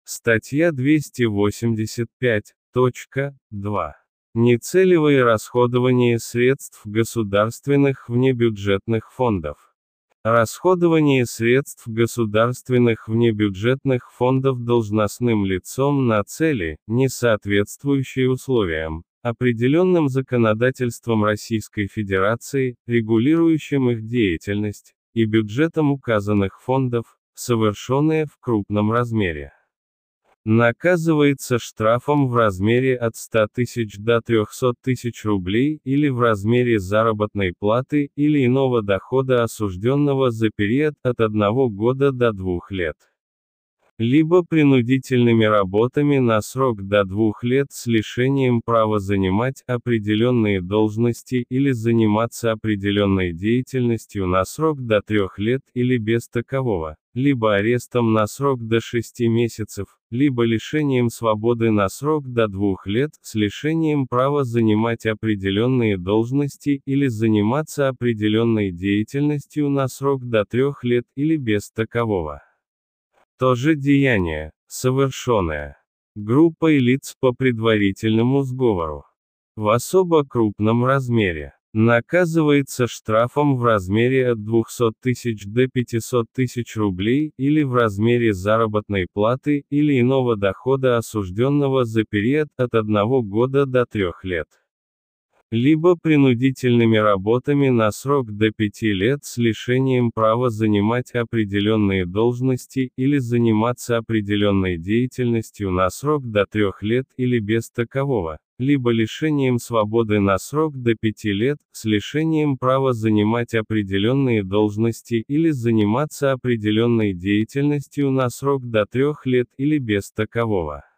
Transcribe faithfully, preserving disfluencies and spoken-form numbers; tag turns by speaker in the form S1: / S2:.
S1: Статья двести восемьдесят пять точка два. Нецелевое расходование средств государственных внебюджетных фондов. Расходование средств государственных внебюджетных фондов должностным лицом на цели, не соответствующие условиям, определенным законодательством Российской Федерации, регулирующим их деятельность, и бюджетом указанных фондов, совершенные в крупном размере, наказывается штрафом в размере от ста тысяч до трёхсот тысяч рублей или в размере заработной платы или иного дохода осужденного за период от одного года до двух лет. Либо принудительными работами на срок до двух лет с лишением права занимать определенные должности или заниматься определенной деятельностью на срок до трех лет или без такового, либо арестом на срок до шести месяцев, либо лишением свободы на срок до двух лет с лишением права занимать определенные должности или заниматься определенной деятельностью на срок до трех лет или без такового. То же деяние, совершенное группой лиц по предварительному сговору в особо крупном размере, наказывается штрафом в размере от двухсот тысяч до пятисот тысяч рублей или в размере заработной платы или иного дохода осужденного за период от одного года до трех лет. Либо принудительными работами на срок до пяти лет с лишением права занимать определенные должности или заниматься определенной деятельностью на срок до трех лет или без такового, либо лишением свободы на срок до пяти лет с лишением права занимать определенные должности или заниматься определенной деятельностью на срок до трех лет или без такового.